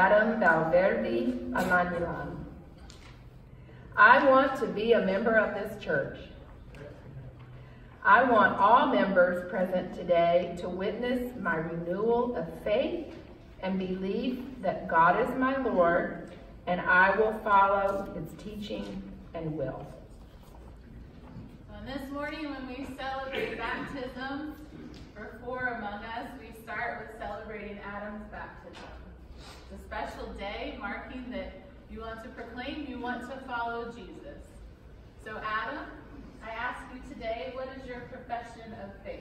Adam Valverde Amanulan. I want to be a member of this church. I want all members present today to witness my renewal of faith and believe that God is my Lord, and I will follow his teaching and will. And this morning when we celebrate baptism for 4 among us, we start with celebrating Adam's baptism. It's a special day marking that you want to proclaim you want to follow Jesus. So Adam, I ask you today, what is your profession of faith?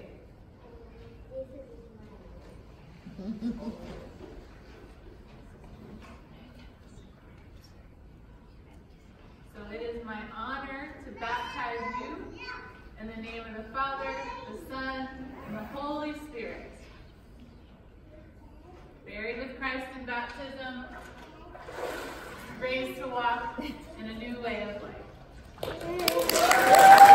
So it is my honor to baptize you in the name of the Father, the Son, and the Holy Spirit. Buried with Christ in baptism, raised to walk in a new way of life.